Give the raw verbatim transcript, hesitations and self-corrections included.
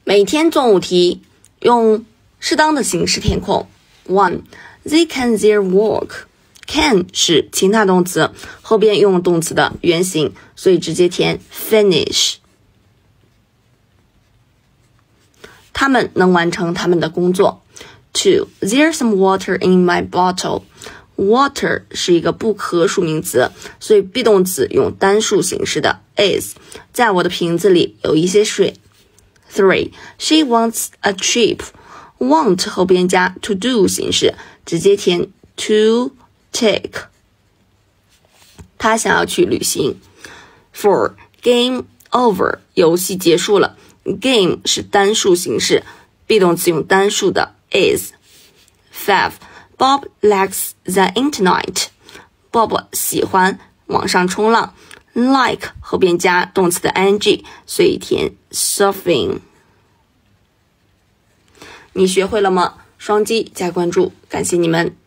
每天做五题，用适当的形式填空。One, they can their work. Can 是情态动词，后边用动词的原形，所以直接填 finish。他们能完成他们的工作。Two, there's some water in my bottle. Water 是一个不可数名词，所以 be 动词用单数形式的 is。在我的瓶子里有一些水。Three, she wants a trip. Want 后边加 to do 形式，直接填 to take。她想要去旅行。Four, game over 游戏结束了。Game 是单数形式 be 动词用单数的 is。Five, Bob likes the internet. Bob 喜欢网上冲浪。Like 后边加动词的 ing， 所以填 surfing。你学会了吗？双击加关注，感谢你们。